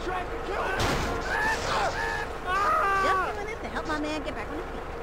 trying to kill me! Just doing this to help my man get back on his feet.